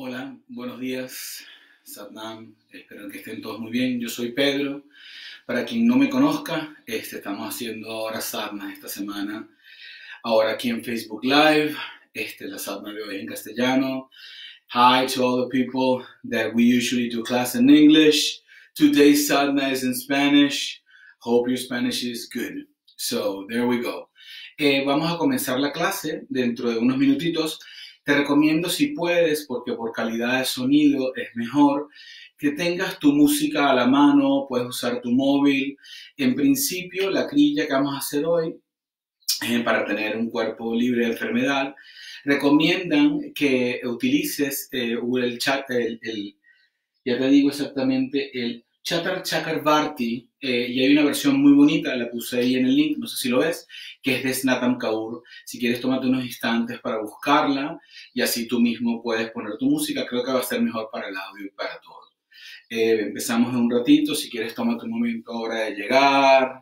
Hola, buenos días, Satnam, espero que estén todos muy bien. Yo soy Pedro. Para quien no me conozca, estamos haciendo ahora sadhana esta semana. Ahora aquí en Facebook Live, la sadhana de hoy en castellano. Hi to all the people that we usually do class in English. Today's sadhana is in Spanish. Hope your Spanish is good. So, there we go. Vamos a comenzar la clase dentro de unos minutitos. Te recomiendo, si puedes, porque por calidad de sonido es mejor, que tengas tu música a la mano, puedes usar tu móvil. En principio, la crilla que vamos a hacer hoy, para tener un cuerpo libre de enfermedad, recomiendan que utilices el chat, ya te digo exactamente, el Chatar Chakravarti, y hay una versión muy bonita, la puse ahí en el link, no sé si lo ves, que es de Snatam Kaur. Si quieres, tómate unos instantes para buscarla y así tú mismo puedes poner tu música. Creo que va a ser mejor para el audio y para todo. Empezamos en un ratito. Si quieres, tómate un momento ahora de llegar.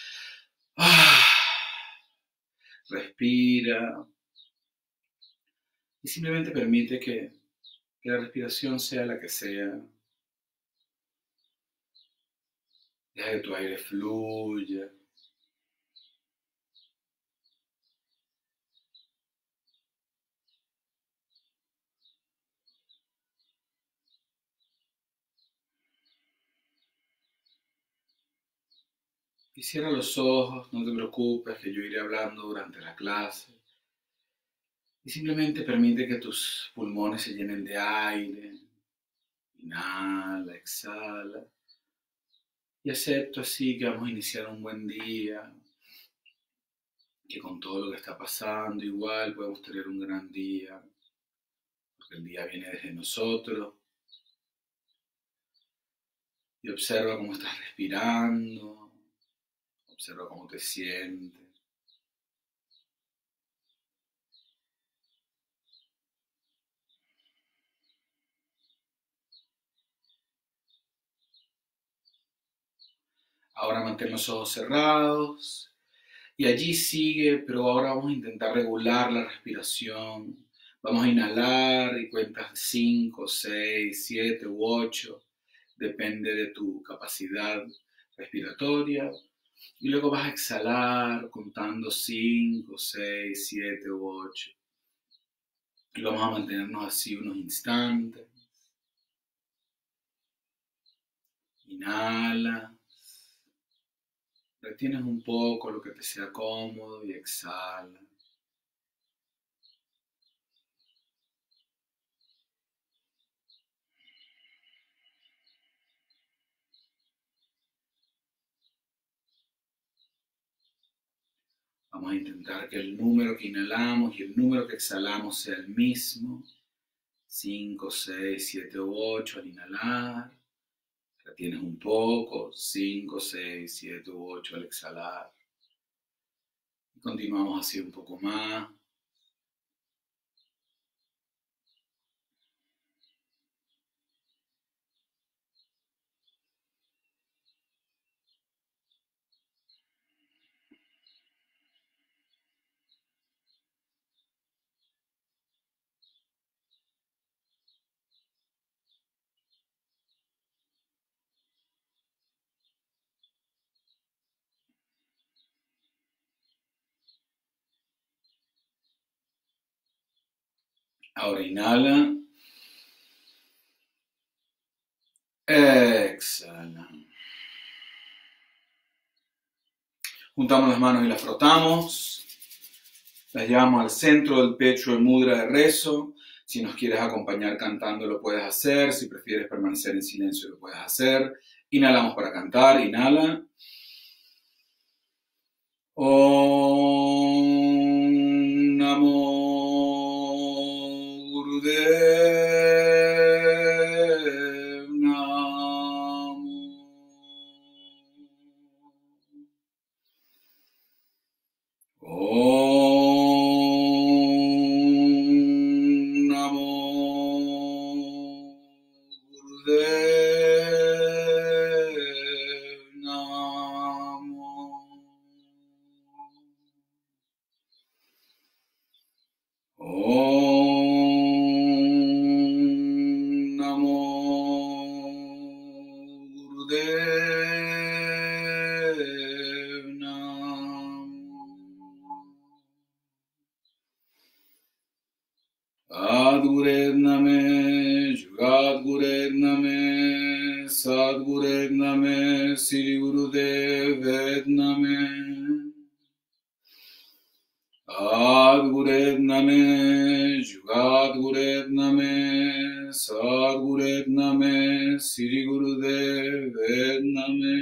Respira y simplemente permite que la respiración sea la que sea. Deja que tu aire fluya. Y cierra los ojos, no te preocupes, que yo iré hablando durante la clase. Y simplemente permite que tus pulmones se llenen de aire. Inhala, exhala. Y acepto así que vamos a iniciar un buen día. Que con todo lo que está pasando igual podemos tener un gran día. Porque el día viene desde nosotros. Y observa cómo estás respirando. Observa cómo te sientes. Ahora mantén los ojos cerrados. Y allí sigue, pero ahora vamos a intentar regular la respiración. Vamos a inhalar y cuentas 5, 6, 7 u 8. Depende de tu capacidad respiratoria. Y luego vas a exhalar contando 5, 6, 7 u 8. Y vamos a mantenernos así unos instantes. Inhala. Retienes un poco lo que te sea cómodo y exhala. Vamos a intentar que el número que inhalamos y el número que exhalamos sea el mismo. 5, 6, 7 u 8 al inhalar. Retienes un poco. 5, 6, 7 u 8 al exhalar. Y continuamos así un poco más. Ahora inhala. Exhala. Juntamos las manos y las frotamos. Las llevamos al centro del pecho en mudra de rezo. Si nos quieres acompañar cantando lo puedes hacer. Si prefieres permanecer en silencio lo puedes hacer. Inhalamos para cantar. Inhala. Om Namo Gurudev Namo. Om Namo Gurudev Namo. Nam. Adguredname, Jugadguredname, Sadguredname, Sri Gurudevedname. Adguredname, Jugadguredname, Sadguredname, Sri Gurudevedname.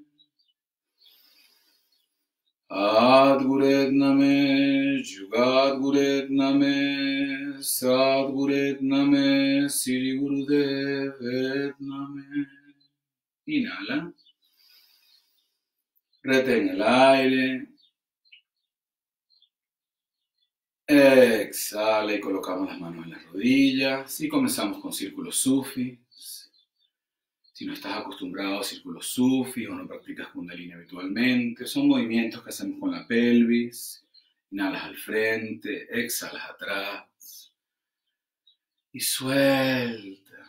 Adguredname, Jugadguredname, Sadguredname, Sri Gurudevedname. Inhala. Retén el aire. Exhala y colocamos las manos en las rodillas y comenzamos con círculos sufis. Si no estás acostumbrado a círculos sufis o no practicas Kundalini habitualmente, son movimientos que hacemos con la pelvis. Inhalas al frente, exhalas atrás y suelta.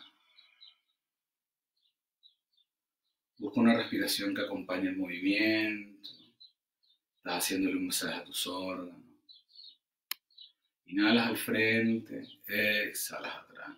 Busca una respiración que acompañe el movimiento. Estás haciéndole un masaje a tus órganos. Inhalas al frente, exhalas atrás.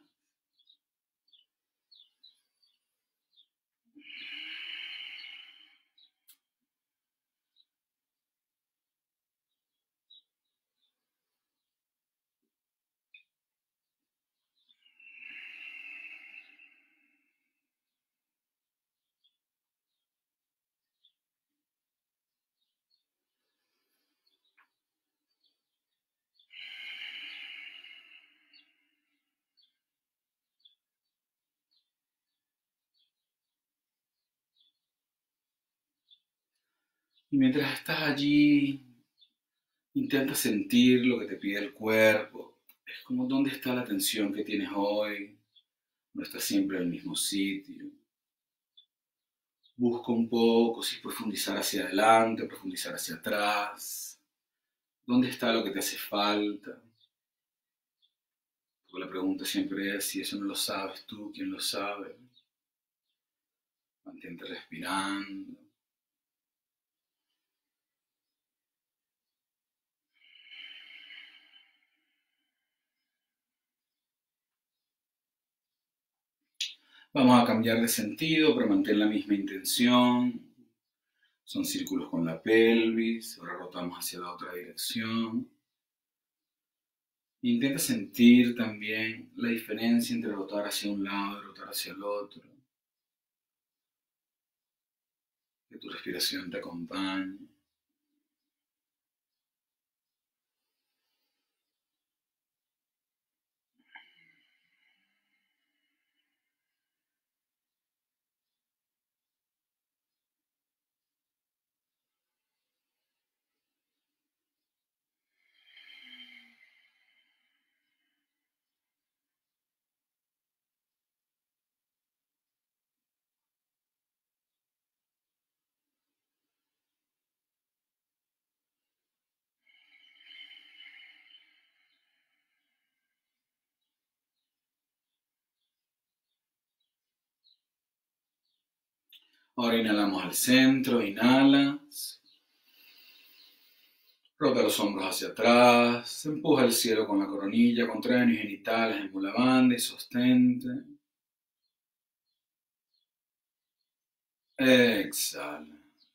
Y mientras estás allí, intenta sentir lo que te pide el cuerpo. Es como dónde está la tensión que tienes hoy. No estás siempre en el mismo sitio. Busca un poco si profundizar hacia adelante, profundizar hacia atrás. ¿Dónde está lo que te hace falta? Porque la pregunta siempre es, si eso no lo sabes tú, ¿quién lo sabe? Mantente respirando. Vamos a cambiar de sentido, pero mantén la misma intención. Son círculos con la pelvis. Ahora rotamos hacia la otra dirección. Intenta sentir también la diferencia entre rotar hacia un lado y rotar hacia el otro. Que tu respiración te acompañe. Ahora inhalamos al centro, inhalas. Rota los hombros hacia atrás, empuja el cielo con la coronilla, contrae los genitales en mulabandha y sostente. Exhala.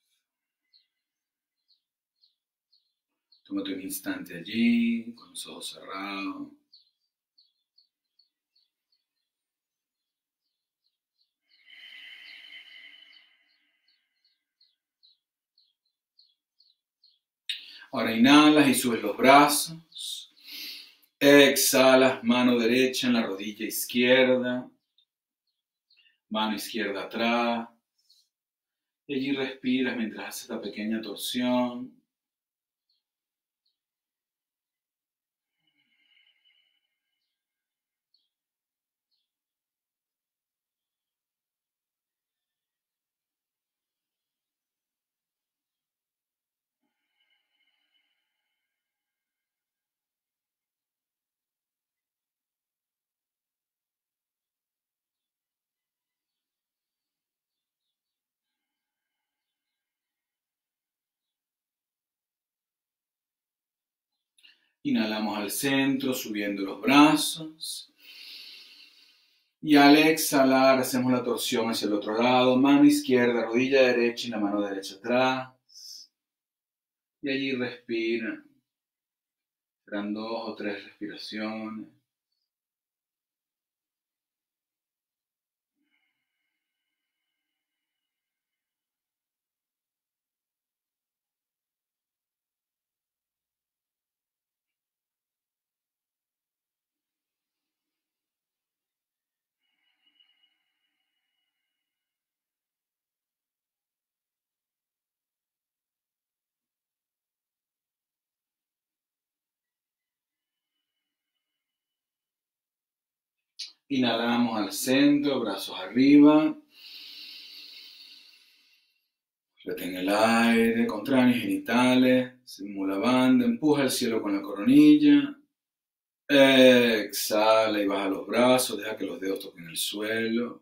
Tómate un instante allí, con los ojos cerrados. Ahora inhalas y subes los brazos. Exhalas, mano derecha en la rodilla izquierda. Mano izquierda atrás. Y allí respiras mientras haces esta pequeña torsión. Inhalamos al centro, subiendo los brazos. Y al exhalar, hacemos la torsión hacia el otro lado. Mano izquierda, rodilla derecha y la mano derecha atrás. Y allí respira. Serán 2 o 3 respiraciones. Inhalamos al centro, brazos arriba. Retén el aire, contraen genitales, simula banda, empuja el cielo con la coronilla. Exhala y baja los brazos, deja que los dedos toquen el suelo.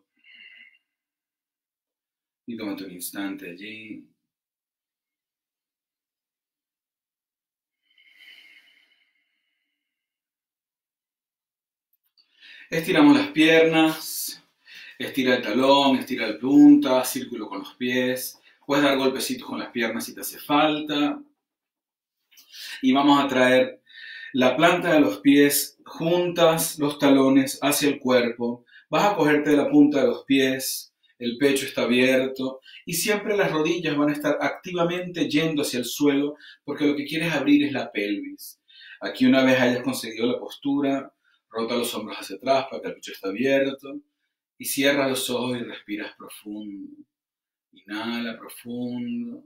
Y tómate un instante allí. Estiramos las piernas, estira el talón, estira la punta, círculo con los pies. Puedes dar golpecitos con las piernas si te hace falta. Y vamos a traer la planta de los pies juntas, los talones hacia el cuerpo. Vas a cogerte de la punta de los pies, el pecho está abierto y siempre las rodillas van a estar activamente yendo hacia el suelo porque lo que quieres abrir es la pelvis. Aquí una vez hayas conseguido la postura, rota los hombros hacia atrás para que el pecho esté abierto y cierra los ojos y respiras profundo. Inhala profundo.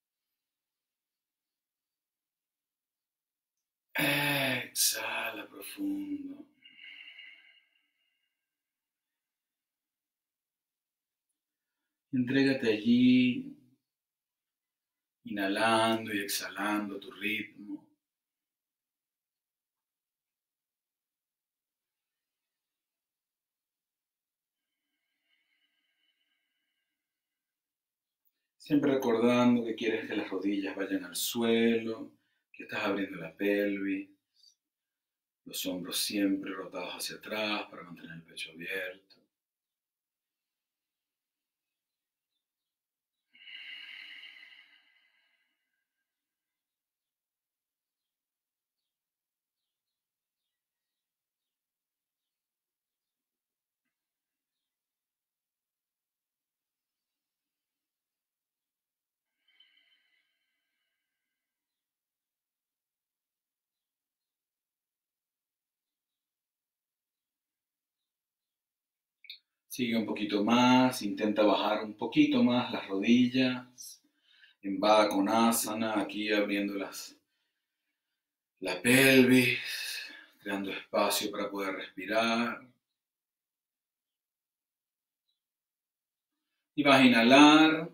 Exhala profundo. Entrégate allí, inhalando y exhalando a tu ritmo. Siempre recordando que quieres que las rodillas vayan al suelo, que estás abriendo la pelvis, los hombros siempre rotados hacia atrás para mantener el pecho abierto. Sigue un poquito más, intenta bajar un poquito más las rodillas, en Baddha Konasana, aquí abriendo la pelvis, creando espacio para poder respirar. Y vas a inhalar.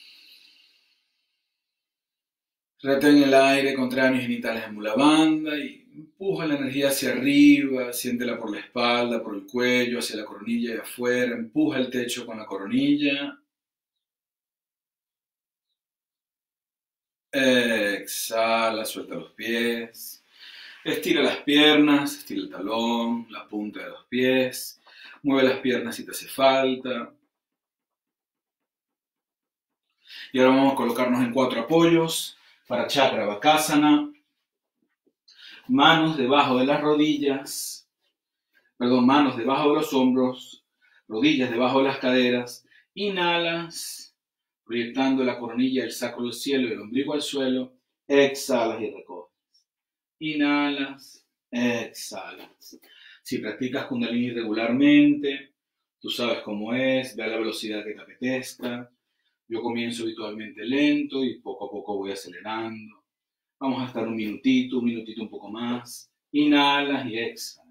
Retén el aire, contrae mis genitales en Mula Bandha y empuja la energía hacia arriba, siéntela por la espalda, por el cuello, hacia la coronilla y afuera. Empuja el techo con la coronilla. Exhala, suelta los pies. Estira las piernas, estira el talón, la punta de los pies. Mueve las piernas si te hace falta. Y ahora vamos a colocarnos en 4 apoyos para Chakra Vakasana. Manos debajo de las rodillas. Manos debajo de los hombros. Rodillas debajo de las caderas. Inhalas, proyectando la coronilla, el sacro al cielo y el ombligo al suelo. Exhalas y recoges. Inhalas, exhalas. Si practicas Kundalini regularmente, tú sabes cómo es, ve a la velocidad que te apetezca. Yo comienzo habitualmente lento y poco a poco voy acelerando. Vamos a estar un minutito un poco más. Inhalas y exhalas.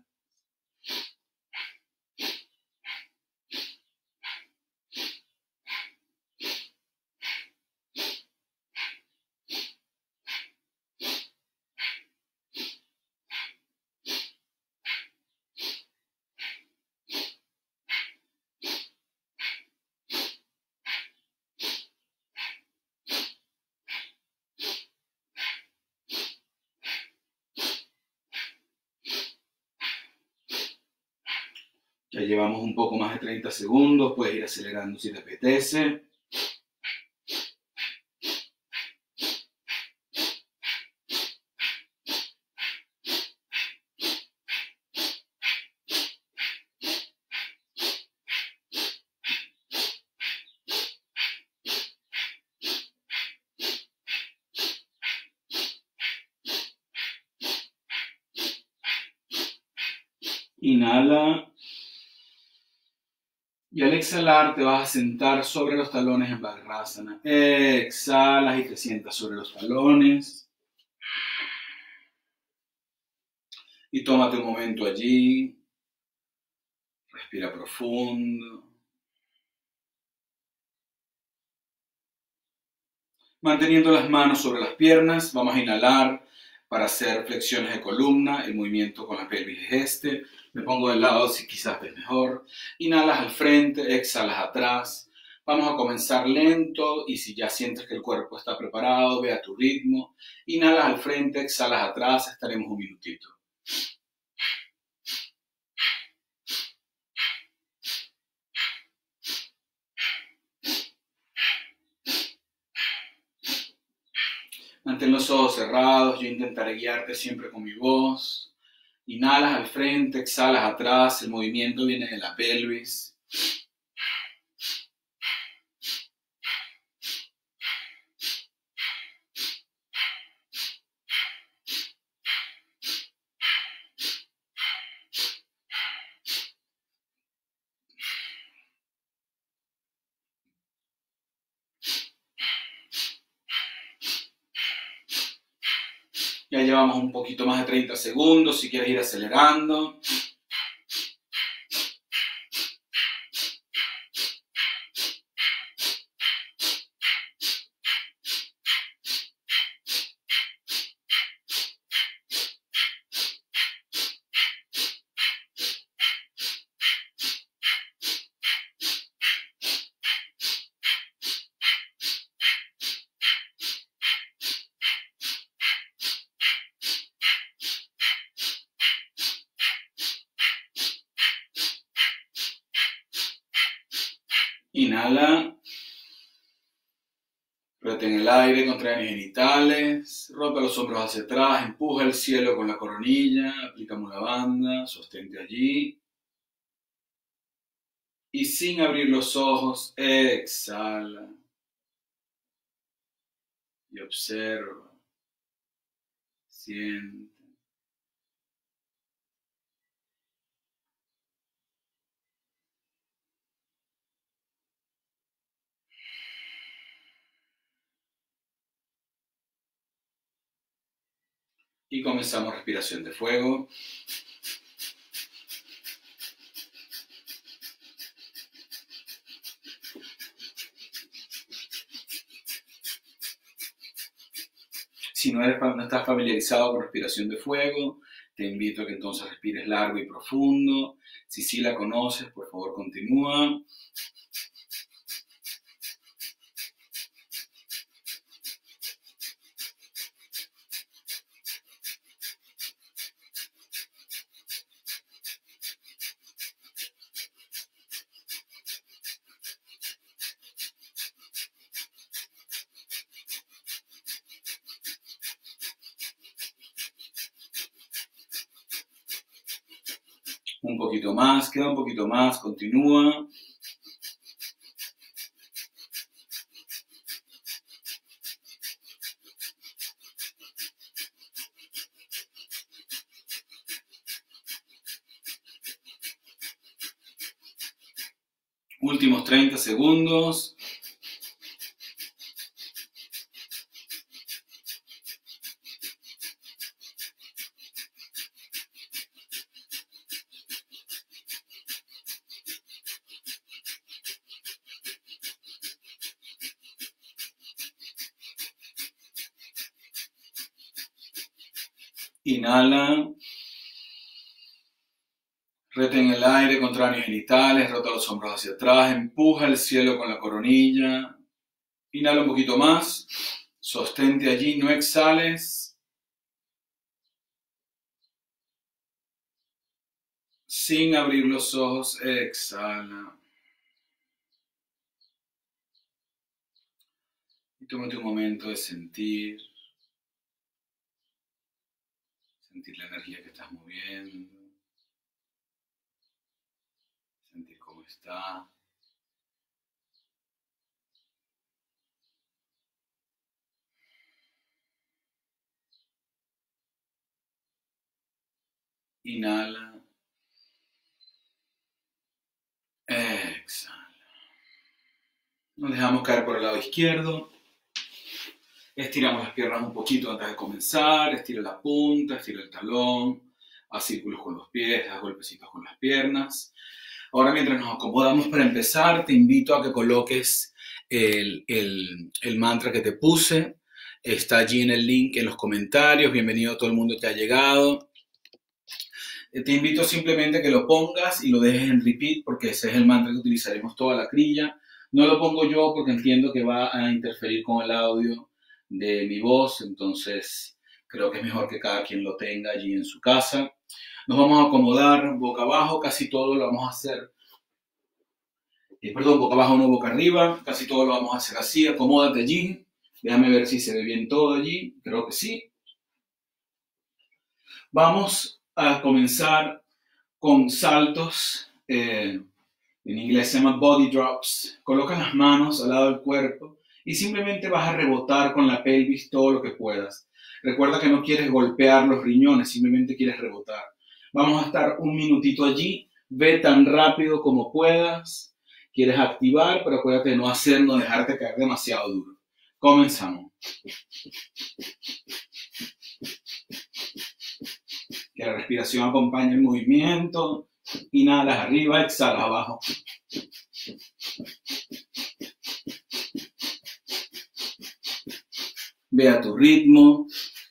Ya llevamos un poco más de 30 segundos, puedes ir acelerando si te apetece. Inhala. Y al exhalar te vas a sentar sobre los talones en Vajrasana. Exhalas y te sientas sobre los talones. Y tómate un momento allí. Respira profundo. Manteniendo las manos sobre las piernas, vamos a inhalar para hacer flexiones de columna. El movimiento con la pelvis es este. Me pongo del lado si quizás ves mejor. Inhalas al frente, exhalas atrás. Vamos a comenzar lento y si ya sientes que el cuerpo está preparado, ve a tu ritmo. Inhalas al frente, exhalas atrás, estaremos un minutito. Mantén los ojos cerrados, yo intentaré guiarte siempre con mi voz. Inhalas al frente, exhalas atrás, el movimiento viene de la pelvis. Ya llevamos un poquito más de 30 segundos, si quieres ir acelerando. Inhala. Retén el aire, contrae mis genitales, rota los hombros hacia atrás, empuja el cielo con la coronilla, aplica Mula Bandha, sostente allí. Y sin abrir los ojos, exhala. Y observa, siente. Y comenzamos respiración de fuego. Si no estás familiarizado con respiración de fuego, te invito a que entonces respires largo y profundo. Si sí la conoces, por favor continúa. Un poquito más, queda un poquito más, continúa. Últimos 30 segundos. Inhala. Retén el aire, contrae mis genitales, rota los hombros hacia atrás, empuja el cielo con la coronilla. Inhala un poquito más. Sostente allí, no exhales. sin abrir los ojos, exhala. Y tómate un momento de sentir la energía que estás moviendo, sentir cómo está. Inhala. Exhala. Nos dejamos caer por el lado izquierdo. Estiramos las piernas un poquito antes de comenzar. Estira la punta, estira el talón. Haz círculos con los pies, haz golpecitos con las piernas. Ahora, mientras nos acomodamos para empezar, te invito a que coloques el mantra que te puse. Está allí en el link en los comentarios. Bienvenido a todo el mundo que ha llegado. Te invito simplemente a que lo pongas y lo dejes en repeat, porque ese es el mantra que utilizaremos toda la crilla. No lo pongo yo porque entiendo que va a interferir con el audio de mi voz, entonces creo que es mejor que cada quien lo tenga allí en su casa. Nos vamos a acomodar boca abajo, casi todo lo vamos a hacer, boca abajo no boca arriba, casi todo lo vamos a hacer así. Acomódate allí, déjame ver si se ve bien todo allí, creo que sí. Vamos a comenzar con saltos, en inglés se llama body drops. Coloca las manos al lado del cuerpo y simplemente vas a rebotar con la pelvis todo lo que puedas. Recuerda que no quieres golpear los riñones, simplemente quieres rebotar. Vamos a estar un minutito allí, ve tan rápido como puedas. Quieres activar, pero acuérdate de no dejarte caer demasiado duro. Comenzamos. Que la respiración acompañe el movimiento. Inhalas arriba, exhalas abajo. Ve a tu ritmo.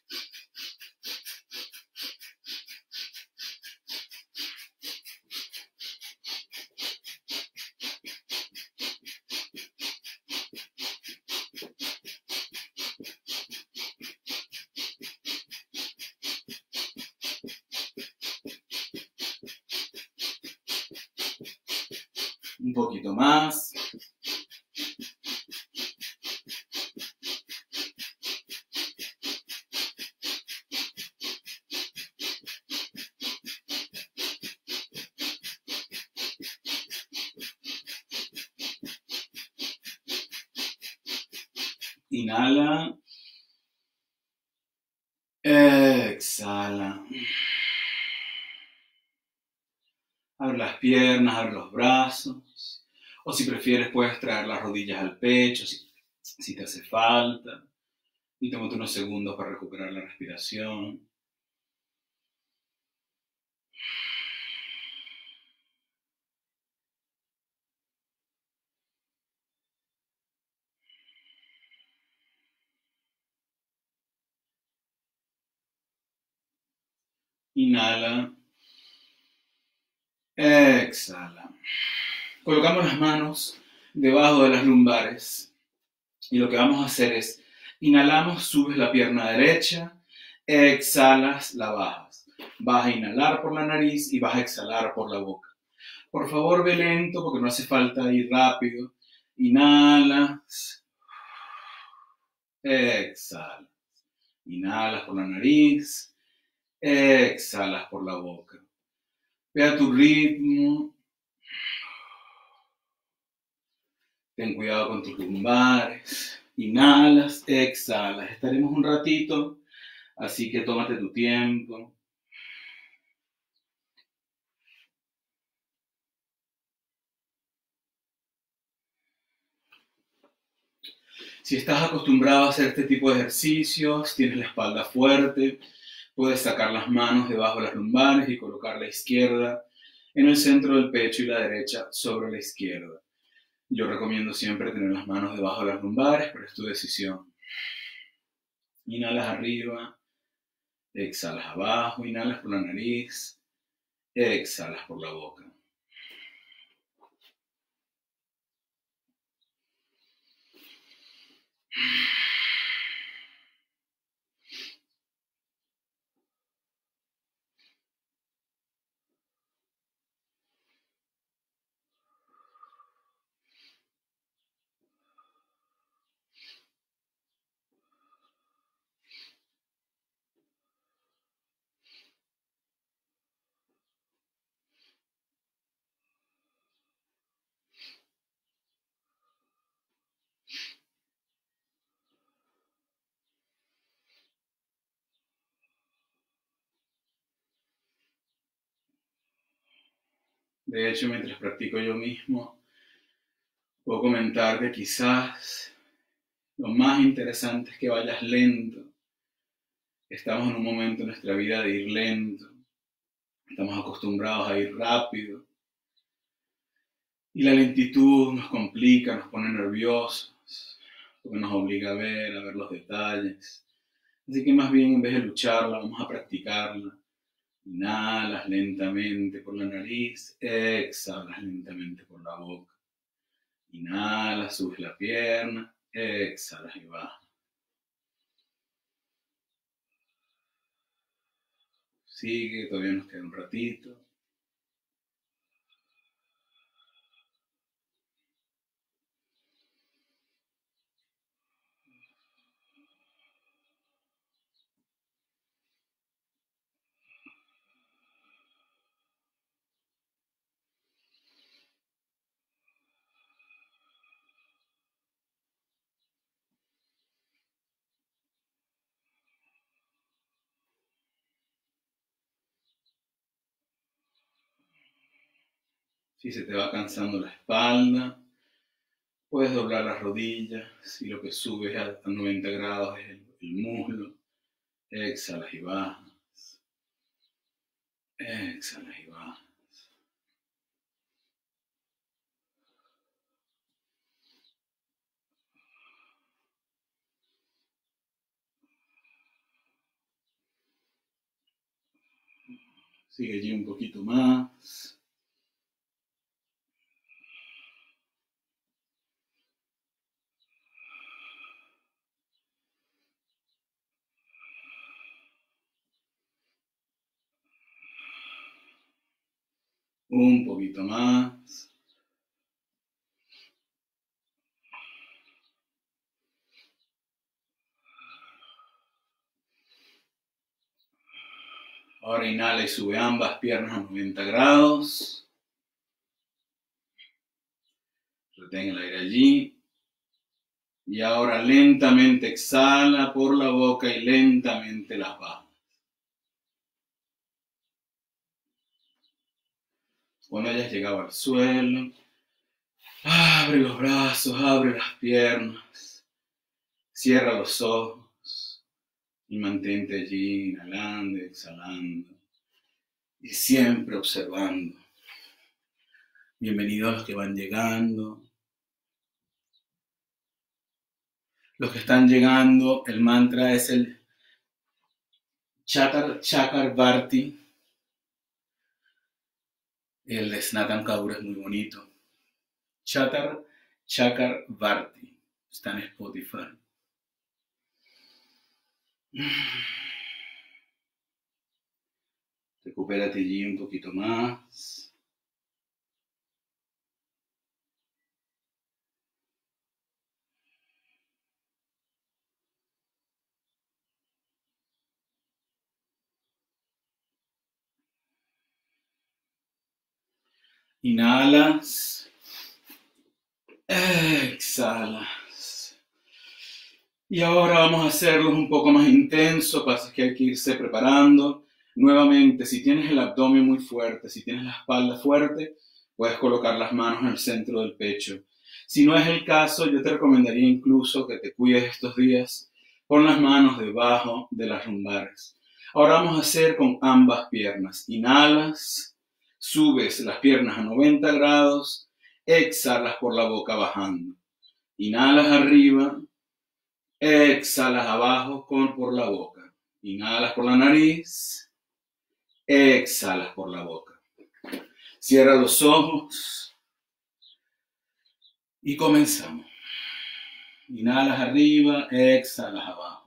Un poquito más. Inhala. Exhala. Abre las piernas, abre los brazos. O si prefieres, puedes traer las rodillas al pecho si te hace falta. Y tómate unos segundos para recuperar la respiración. Inhala. Exhala. Colocamos las manos debajo de las lumbares. Y lo que vamos a hacer es, inhalamos, subes la pierna derecha, exhalas, la bajas. Vas a inhalar por la nariz y vas a exhalar por la boca. Por favor, ve lento porque no hace falta ir rápido. Inhalas, exhalas. Inhalas por la nariz, exhalas por la boca. Ve a tu ritmo. Ten cuidado con tus lumbares. Inhalas, exhalas. Estaremos un ratito, así que tómate tu tiempo. Si estás acostumbrado a hacer este tipo de ejercicios, tienes la espalda fuerte, puedes sacar las manos debajo de las lumbares y colocar la izquierda en el centro del pecho y la derecha sobre la izquierda. Yo recomiendo siempre tener las manos debajo de las lumbares, pero es tu decisión. Inhalas arriba, exhalas abajo, inhalas por la nariz, exhalas por la boca. De hecho, mientras practico yo mismo, puedo comentar que quizás lo más interesante es que vayas lento. Estamos en un momento en nuestra vida de ir lento. Estamos acostumbrados a ir rápido. Y la lentitud nos complica, nos pone nerviosos, porque nos obliga a ver los detalles. Así que más bien en vez de lucharla, vamos a practicarla. Inhalas lentamente por la nariz, exhalas lentamente por la boca. Inhalas, subes la pierna, exhalas y bajas. Sigue, todavía nos queda un ratito. Si se te va cansando la espalda, puedes doblar las rodillas. Si lo que subes a 90 grados es el muslo, exhalas y bajas. Exhalas y bajas. Sigue allí un poquito más. Un poquito más. Ahora inhala y sube ambas piernas a 90 grados. Retén el aire allí. Y ahora lentamente exhala por la boca y lentamente las bajas. Cuando hayas llegado al suelo, abre los brazos, abre las piernas, cierra los ojos y mantente allí inhalando y exhalando y siempre observando. Bienvenidos a los que van llegando. Los que están llegando, el mantra es el Chakravarti. El de Snatan Kaur es muy bonito. Chakravarti. Está en Spotify. Recupérate allí un poquito más. Inhalas. Exhalas. Y ahora vamos a hacerlos un poco más intenso, pasa que hay que irse preparando. Nuevamente, si tienes el abdomen muy fuerte, si tienes la espalda fuerte, puedes colocar las manos en el centro del pecho. Si no es el caso, yo te recomendaría incluso que te cuides estos días con las manos debajo de las lumbares. Ahora vamos a hacer con ambas piernas. Inhalas, subes las piernas a 90 grados, exhalas por la boca bajando. Inhalas arriba, exhalas abajo por la boca. Inhalas por la nariz, exhalas por la boca. Cierra los ojos y comenzamos. Inhalas arriba, exhalas abajo.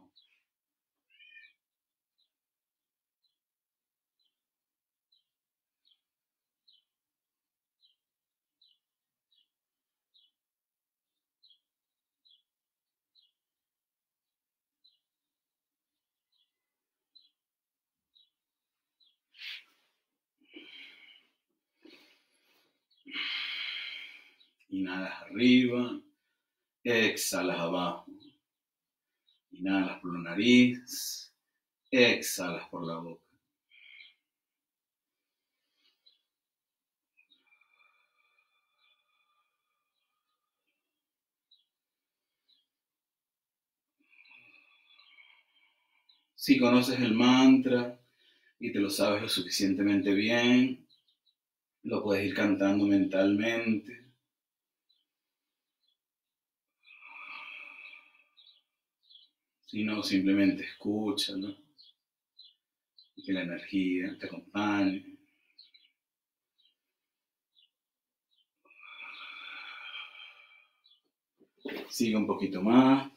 Inhalas arriba, exhalas abajo. Inhalas por la nariz, exhalas por la boca. Si conoces el mantra y te lo sabes lo suficientemente bien, lo puedes ir cantando mentalmente. Si no, simplemente escúchalo y que la energía te acompañe. Sigue un poquito más.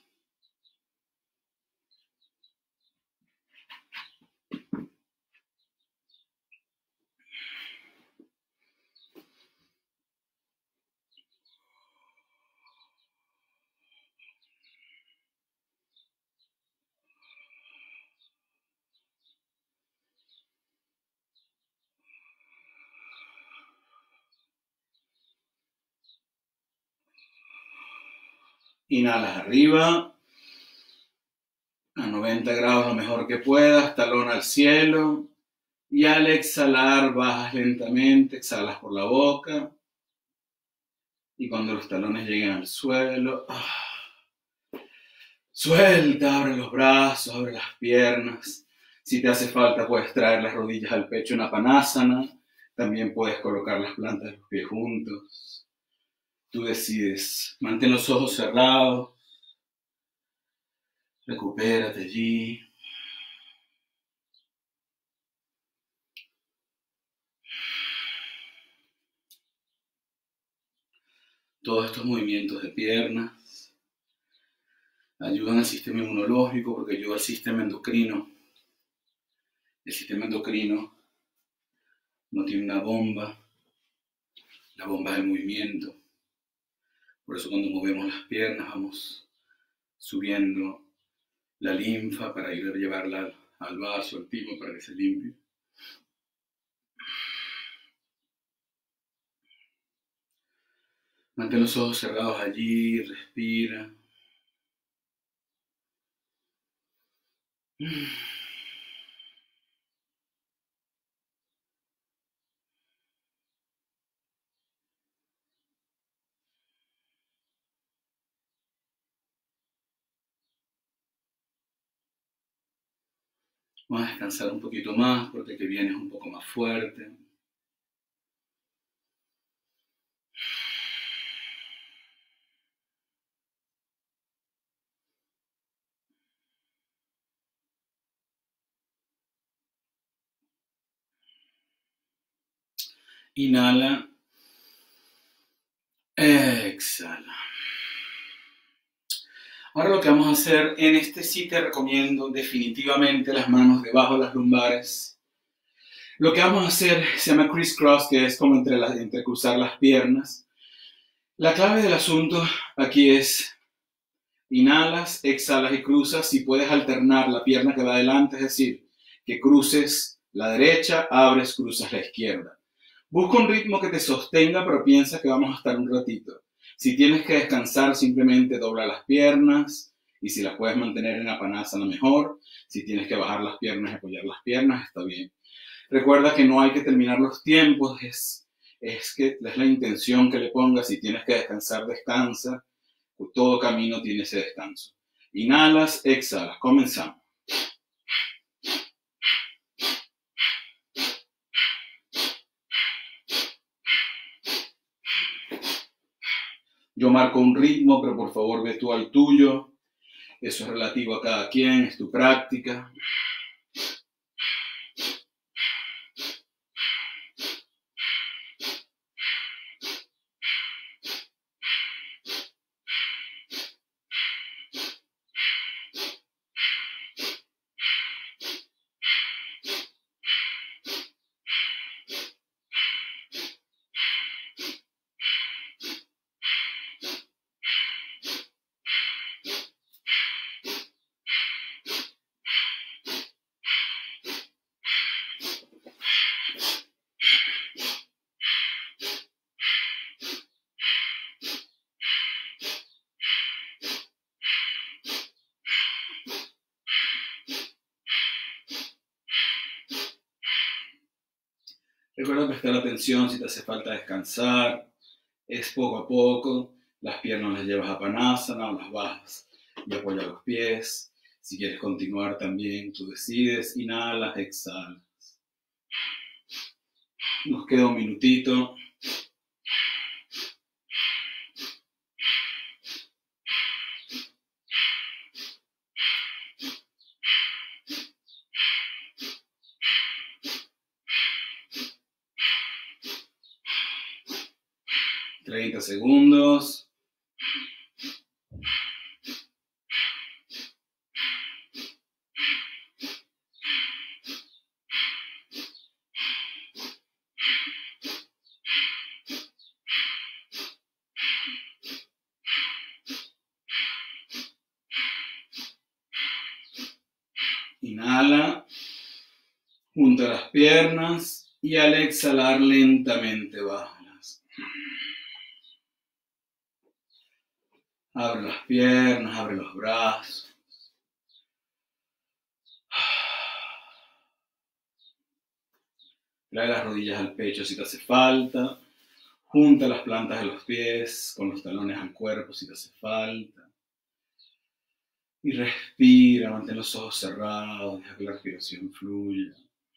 Inhalas arriba, a 90 grados lo mejor que puedas, talón al cielo. Y al exhalar bajas lentamente, exhalas por la boca. Y cuando los talones lleguen al suelo, suelta, abre los brazos, abre las piernas. Si te hace falta puedes traer las rodillas al pecho en Apanasana. También puedes colocar las plantas de los pies juntos. Tú decides. Mantén los ojos cerrados. Recupérate allí. Todos estos movimientos de piernas ayudan al sistema inmunológico porque ayuda al sistema endocrino. El sistema endocrino no tiene una bomba, la bomba es el movimiento. Por eso cuando movemos las piernas vamos subiendo la linfa para ir a llevarla al vaso, al timo para que se limpie. Mantén los ojos cerrados allí, respira. Vamos a descansar un poquito más porque el que viene es un poco más fuerte. Inhala. Exhala. Ahora lo que vamos a hacer, en este sí te recomiendo definitivamente las manos debajo de las lumbares. Lo que vamos a hacer se llama crisscross, que es como entrecruzar las piernas. La clave del asunto aquí es inhalas, exhalas y cruzas. Si puedes alternar la pierna que va adelante, es decir, que cruces la derecha, abres, cruzas la izquierda. Busca un ritmo que te sostenga, pero piensa que vamos a estar un ratito. Si tienes que descansar, simplemente dobla las piernas. Y si las puedes mantener en Apanasana, mejor. Si tienes que bajar las piernas y apoyar las piernas, está bien. Recuerda que no hay que terminar los tiempos, es la intención que le pongas. Si tienes que descansar, descansa. Todo camino tiene ese descanso. Inhalas, exhalas. Comenzamos. Yo marco un ritmo, pero por favor ve tú al tuyo. Eso es relativo a cada quien, es tu práctica. Recuerda prestar atención si te hace falta descansar. Es poco a poco. Las piernas las llevas a Apanasana o las bajas y apoya los pies. Si quieres continuar también, tú decides. Inhalas, exhalas. Nos queda un minutito. Treinta segundos. Inhala, junta las piernas y al exhalar lentamente bájalas. Abre las piernas, abre los brazos. Trae las rodillas al pecho si te hace falta. Junta las plantas de los pies con los talones al cuerpo si te hace falta. Y respira, mantén los ojos cerrados, deja que la respiración fluya.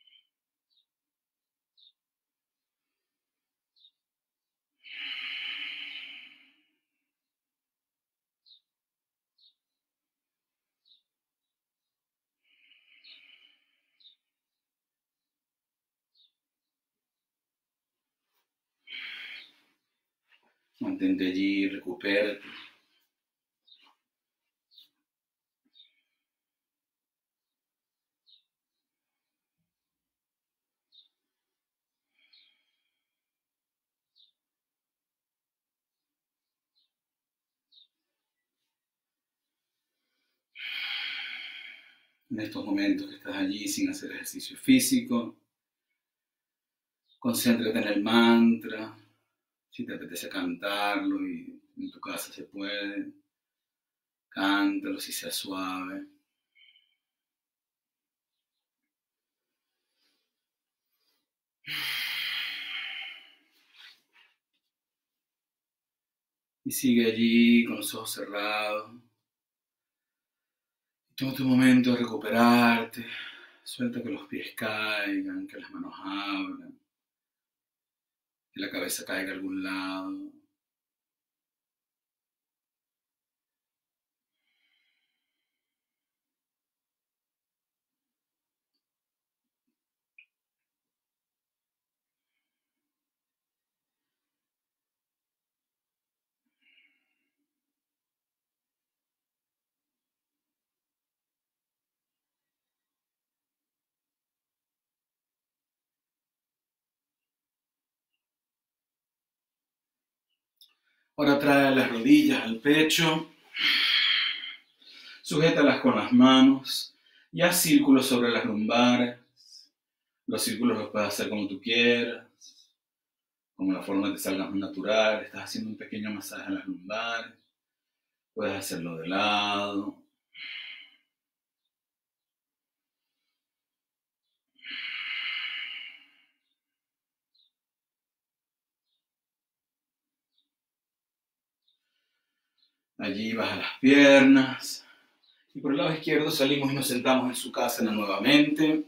Mantente allí, recupérate. En estos momentos que estás allí sin hacer ejercicio físico, concéntrate en el mantra. Si te apetece cantarlo y en tu casa se puede, cántalo si sea suave. Y sigue allí con los ojos cerrados. Toma tu momento de recuperarte. Suelta que los pies caigan, que las manos abran, que la cabeza caiga a algún lado. Ahora trae las rodillas al pecho. Sujétalas con las manos y haz círculos sobre las lumbares. Los círculos los puedes hacer como tú quieras, como la forma te salga más natural. Estás haciendo un pequeño masaje en las lumbares. Puedes hacerlo de lado. Allí baja las piernas. Y por el lado izquierdo salimos y nos sentamos en su casa nuevamente.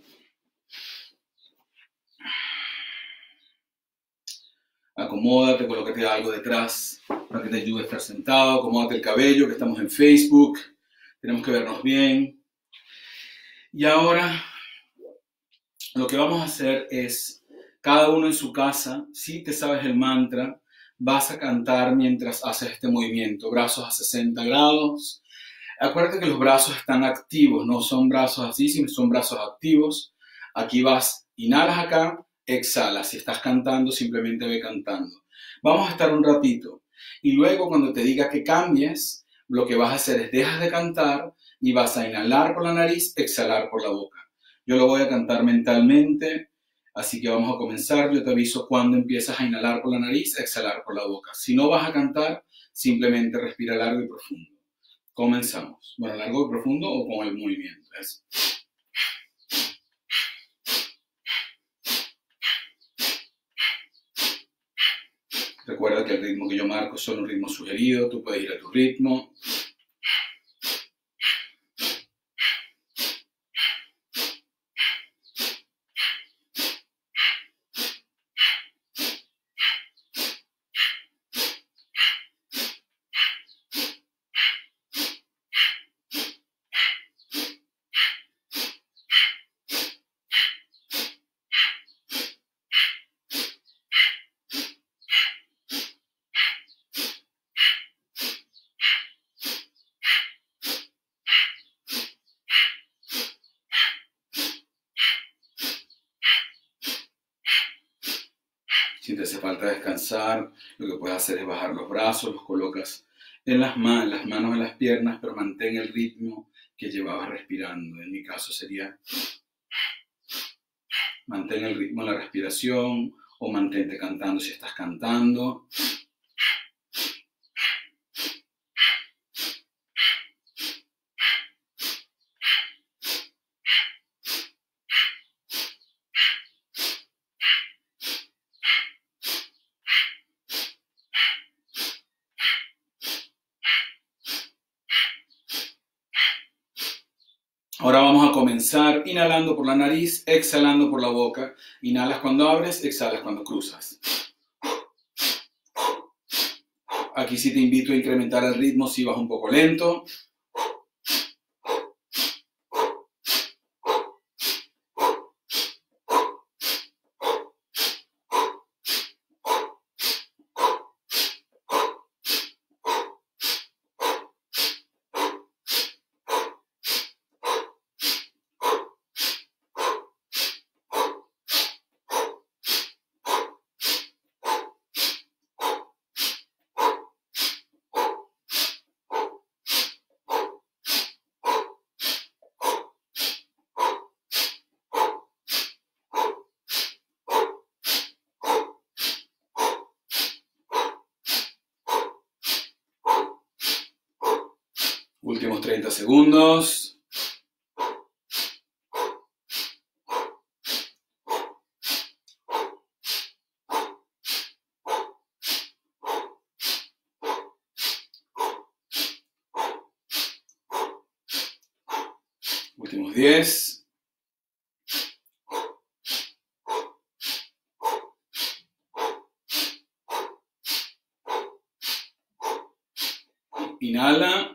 Acomódate, colócate algo detrás para que te ayude a estar sentado. Acomódate el cabello, que estamos en Facebook. Tenemos que vernos bien. Y ahora lo que vamos a hacer es, cada uno en su casa, si te sabes el mantra, vas a cantar mientras haces este movimiento. Brazos a 60 grados. Acuérdate que los brazos están activos, no son brazos así, sino son brazos activos. Aquí vas, inhalas acá, exhalas. Si estás cantando, simplemente ve cantando. Vamos a estar un ratito. Y luego cuando te diga que cambies, lo que vas a hacer es dejas de cantar y vas a inhalar por la nariz, exhalar por la boca. Yo lo voy a cantar mentalmente, así que vamos a comenzar. Yo te aviso cuando empiezas a inhalar por la nariz, exhalar por la boca. Si no vas a cantar, simplemente respira largo y profundo. Comenzamos. Bueno, largo y profundo o con el movimiento. Eso. Recuerda que el ritmo que yo marco es solo un ritmo sugerido. Tú puedes ir a tu ritmo. te hace falta descansar, lo que puedes hacer es bajar los brazos, los colocas en las manos en las piernas, pero mantén el ritmo que llevabas respirando. En mi caso sería mantén el ritmo de la respiración o mantente cantando si estás cantando. Ahora vamos a comenzar inhalando por la nariz, exhalando por la boca. Inhalas cuando abres, exhalas cuando cruzas. Aquí sí te invito a incrementar el ritmo si vas un poco lento. Últimos 30 segundos. Últimos 10. Inhala.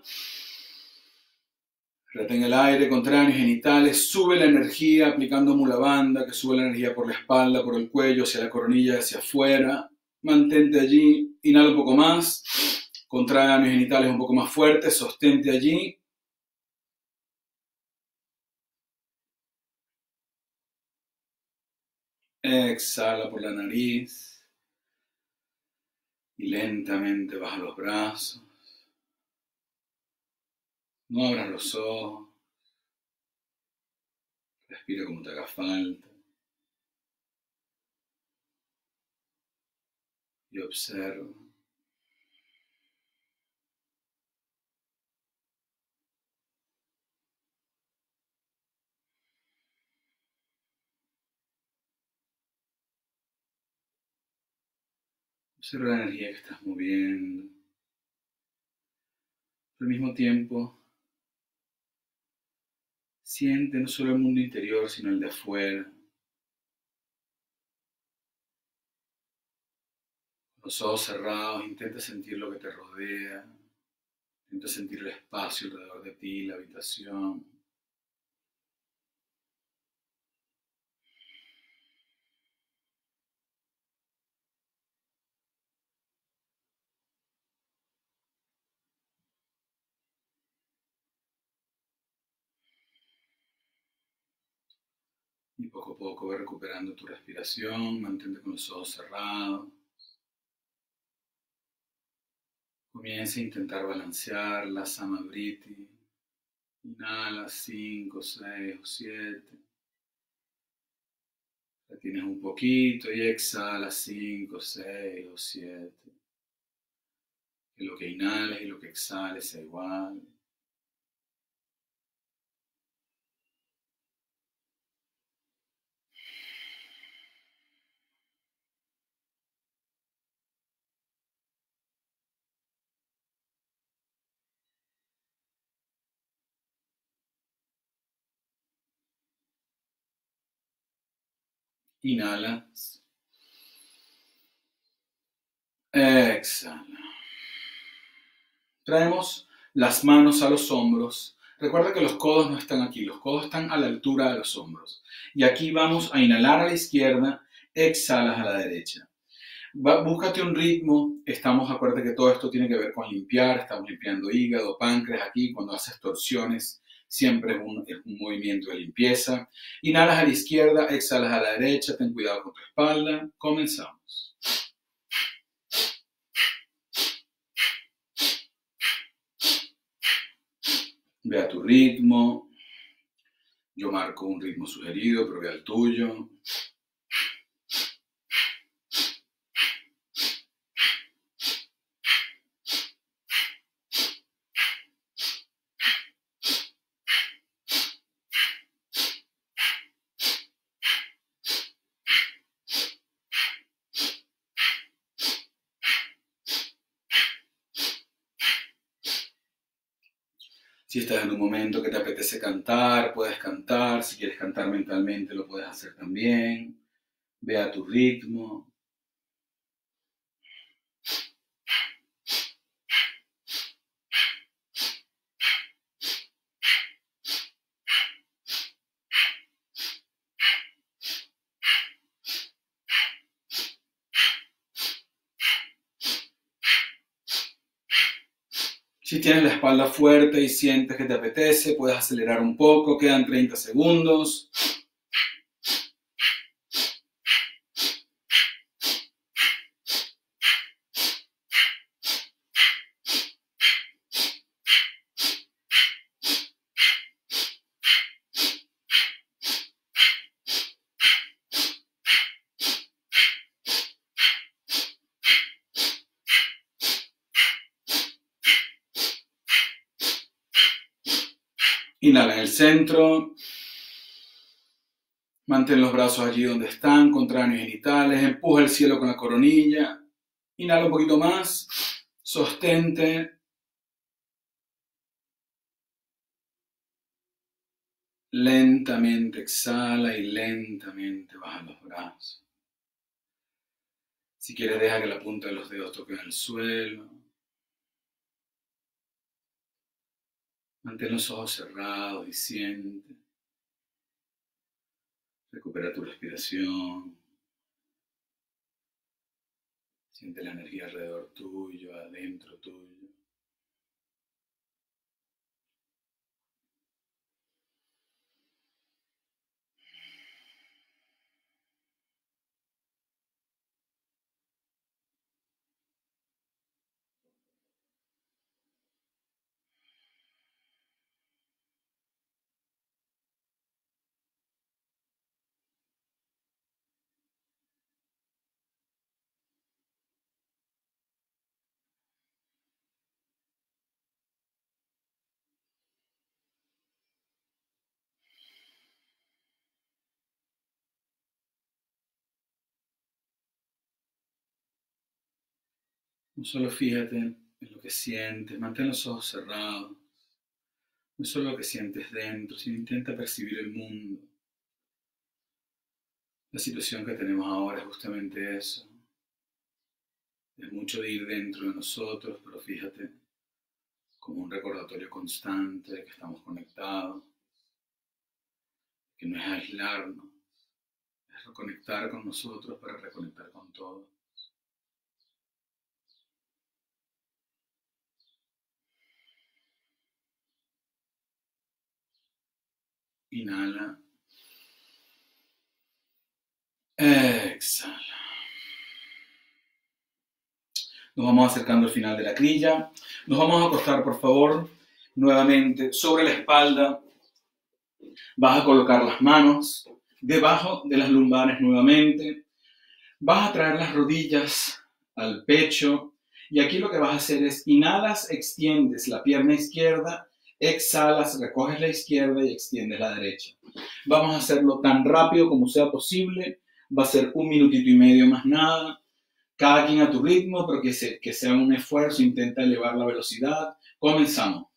Retén el aire, contrarios genitales, sube la energía aplicando Mula Bandha, que sube la energía por la espalda, por el cuello, hacia la coronilla, hacia afuera. Mantente allí, inhala un poco más, contrarios genitales un poco más fuertes, sostente allí. Exhala por la nariz y lentamente baja los brazos. No abras los ojos. Respira como te haga falta. Y observa. Observa la energía que estás moviendo. Al mismo tiempo, siente no solo el mundo interior, sino el de afuera. Los ojos cerrados, intenta sentir lo que te rodea. Intenta sentir el espacio alrededor de ti, la habitación. Y poco a poco ve recuperando tu respiración, mantente con los ojos cerrados. Comienza a intentar balancear la Samavriti. Inhala 5, 6 o 7. Retienes un poquito y exhala 5, 6 o 7. Que lo que inhales y lo que exhales sea igual. Inhala. Exhala. Traemos las manos a los hombros. Recuerda que los codos no están aquí, los codos están a la altura de los hombros. Y aquí vamos a inhalar a la izquierda, exhalas a la derecha. Búscate un ritmo. Acuérdate que todo esto tiene que ver con limpiar. Estamos limpiando hígado, páncreas aquí. Cuando haces torsiones, siempre es un movimiento de limpieza. Inhalas a la izquierda, exhalas a la derecha. Ten cuidado con tu espalda. Comenzamos. Ve a tu ritmo. Yo marco un ritmo sugerido, pero ve al tuyo. Si estás en un momento que te apetece cantar, puedes cantar. Si quieres cantar mentalmente, lo puedes hacer también. Ve a tu ritmo. Si tienes la espalda fuerte y sientes que te apetece, puedes acelerar un poco. Quedan 30 segundos. Inhala en el centro. Mantén los brazos allí donde están, contrarios genitales. Empuja el cielo con la coronilla. Inhala un poquito más. Sostente. Lentamente exhala y lentamente baja los brazos. Si quieres, deja que la punta de los dedos toquen el suelo. Mantén los ojos cerrados y siente. Recupera tu respiración. Siente la energía alrededor tuyo, adentro tuyo. No solo fíjate en lo que sientes, mantén los ojos cerrados. No solo lo que sientes dentro, sino intenta percibir el mundo. La situación que tenemos ahora es justamente eso. Es mucho de ir dentro de nosotros, pero fíjate, como un recordatorio constante de que estamos conectados, que no es aislarnos, es reconectar con nosotros para reconectar con todo. Inhala. Exhala. Nos vamos acercando al final de la grilla. Nos vamos a acostar, por favor, nuevamente sobre la espalda. Vas a colocar las manos debajo de las lumbares nuevamente. Vas a traer las rodillas al pecho. Y aquí lo que vas a hacer es inhalas, extiendes la pierna izquierda, exhalas, recoges la izquierda y extiendes la derecha. Vamos a hacerlo tan rápido como sea posible. Va a ser 1 minutito y medio más nada. Cada quien a tu ritmo, pero que sea un esfuerzo. Intenta elevar la velocidad. Comenzamos.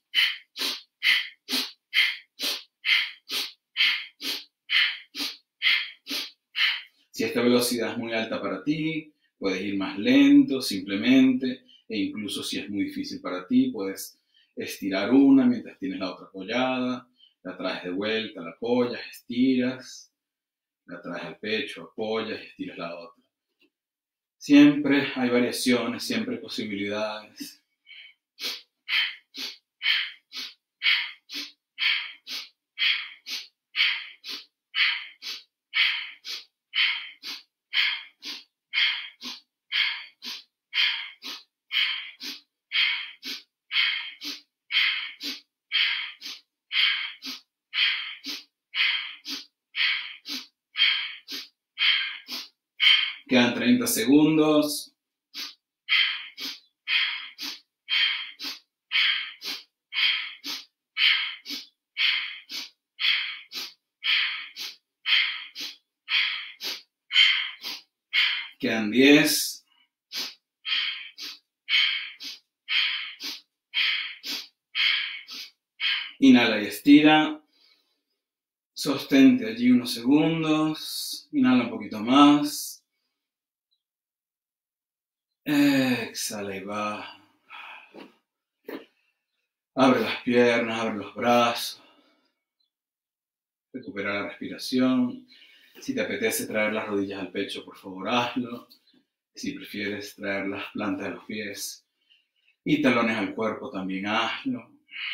Si esta velocidad es muy alta para ti, puedes ir más lento simplemente, e incluso si es muy difícil para ti, puedes estirar una mientras tienes la otra apoyada, la traes de vuelta, la apoyas, estiras, la traes al pecho, apoyas y estiras la otra. Siempre hay variaciones, siempre hay posibilidades. Quedan 30 segundos. Quedan 10. Inhala y estira. Sostente allí unos segundos. Inhala un poquito más. Exhala y baja. Abre las piernas, abre los brazos. Recupera la respiración. Si te apetece traer las rodillas al pecho, por favor hazlo. Si prefieres traer las plantas de los pies y talones al cuerpo, también hazlo.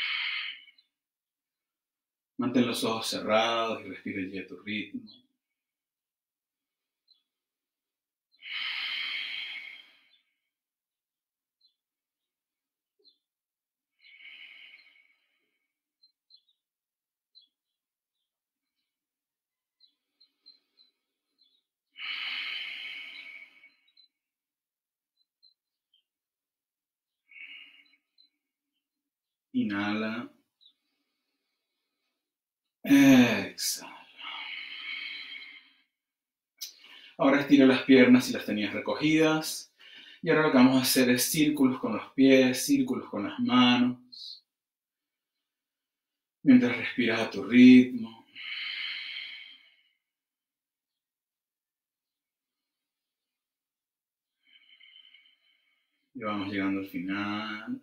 Mantén los ojos cerrados y respira allí a tu ritmo. Inhala. Exhala. Ahora estira las piernas si las tenías recogidas. Y ahora lo que vamos a hacer es círculos con los pies, círculos con las manos. Mientras respiras a tu ritmo. Y vamos llegando al final.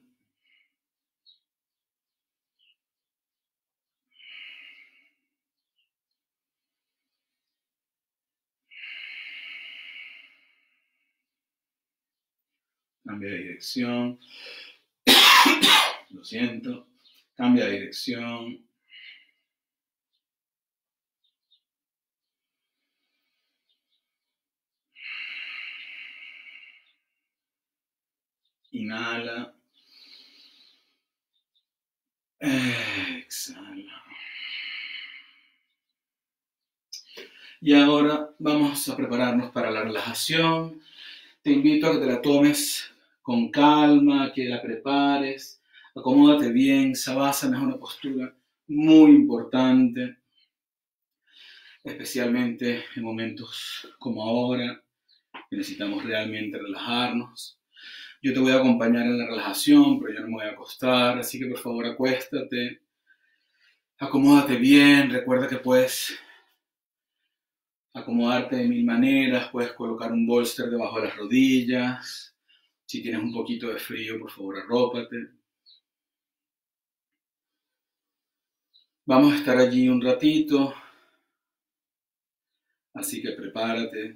Cambia de dirección. Lo siento. Cambia de dirección. Inhala. Exhala. Y ahora vamos a prepararnos para la relajación. Te invito a que te la tomes con calma, que la prepares. Acomódate bien. Savasana es una postura muy importante, especialmente en momentos como ahora, que necesitamos realmente relajarnos. Yo te voy a acompañar en la relajación, pero yo no me voy a acostar, así que por favor acuéstate, acomódate bien, recuerda que puedes acomodarte de mil maneras, puedes colocar un bolster debajo de las rodillas, si tienes un poquito de frío, por favor arrópate. Vamos a estar allí un ratito, así que prepárate.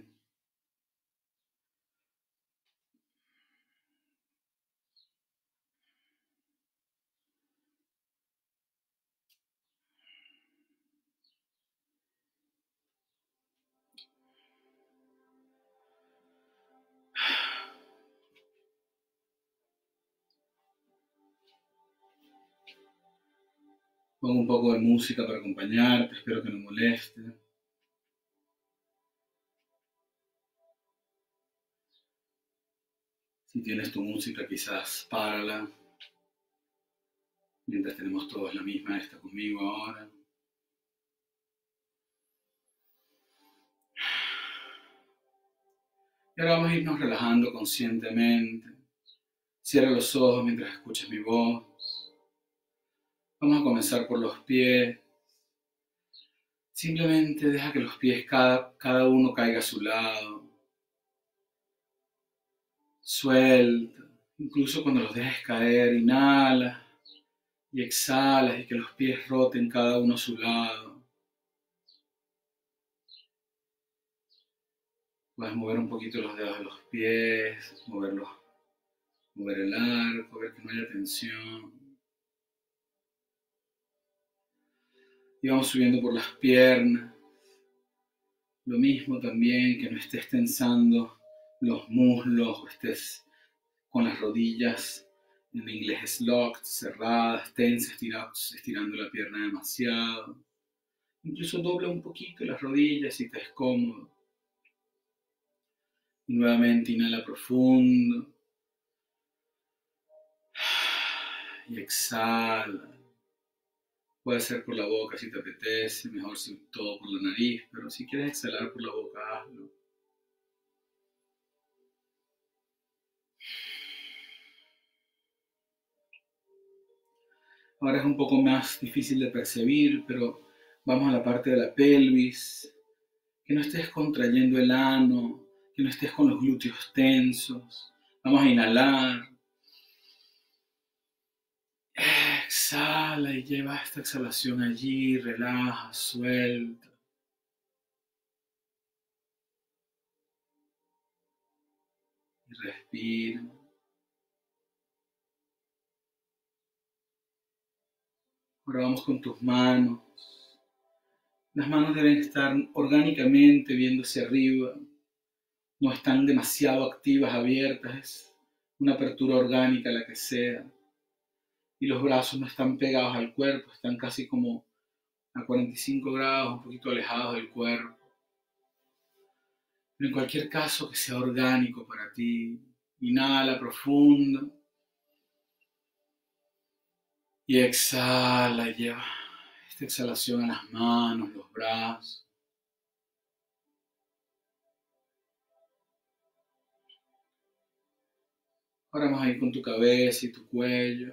Pongo un poco de música para acompañarte, espero que no moleste. Si tienes tu música, quizás párala. Mientras tenemos todos la misma, está conmigo ahora. Y ahora vamos a irnos relajando conscientemente. Cierra los ojos mientras escuchas mi voz. Vamos a comenzar por los pies. Simplemente deja que los pies cada uno caiga a su lado. Suelta. Incluso cuando los dejes caer, inhala y exhalas y que los pies roten cada uno a su lado. Puedes mover un poquito los dedos de los pies, mover el arco, ver que no haya tensión. Y vamos subiendo por las piernas. Lo mismo también, que no estés tensando los muslos o estés con las rodillas, en inglés es locked, cerradas, tensas, estirando la pierna demasiado. Incluso dobla un poquito las rodillas si te es cómodo. Y nuevamente inhala profundo. Y exhala. Puede ser por la boca si te apetece, mejor si todo por la nariz, pero si quieres exhalar por la boca, hazlo. Ahora es un poco más difícil de percibir, pero vamos a la parte de la pelvis. Que no estés contrayendo el ano, que no estés con los glúteos tensos. Vamos a inhalar. Exhala y lleva esta exhalación allí, relaja, suelta. Y respira. Ahora vamos con tus manos. Las manos deben estar orgánicamente viendo hacia arriba. No están demasiado activas, abiertas. Es una apertura orgánica la que sea. Y los brazos no están pegados al cuerpo, están casi como a 45 grados, un poquito alejados del cuerpo. Pero en cualquier caso, que sea orgánico para ti. Inhala profundo. Y exhala, lleva esta exhalación a las manos, los brazos. Ahora vamos a ir con tu cabeza y tu cuello.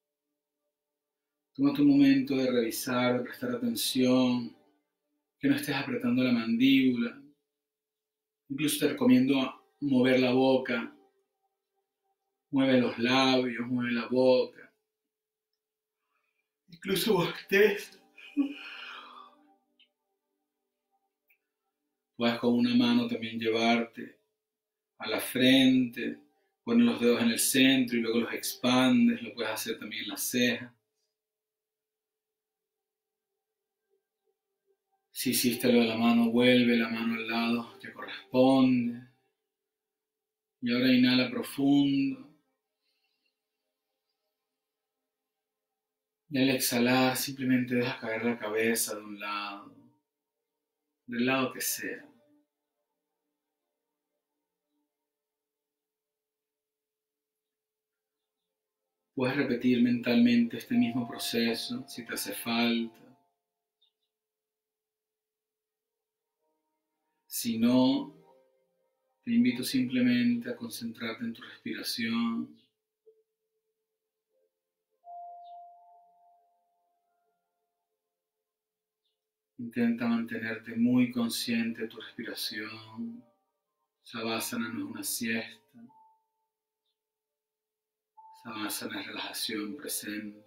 Toma tu momento de revisar, de prestar atención, que no estés apretando la mandíbula. Incluso te recomiendo mover la boca, mueve los labios, mueve la boca. Incluso bosteza. Puedes con una mano también llevarte a la frente, poner los dedos en el centro y luego los expandes, lo puedes hacer también en las cejas. Si hiciste lo de la mano, vuelve la mano al lado que corresponde. Y ahora inhala profundo. Y al exhalar simplemente deja caer la cabeza de un lado, del lado que sea. Puedes repetir mentalmente este mismo proceso si te hace falta. Si no, te invito simplemente a concentrarte en tu respiración. Intenta mantenerte muy consciente de tu respiración. Savasana no es una siesta. Savasana es relajación presente.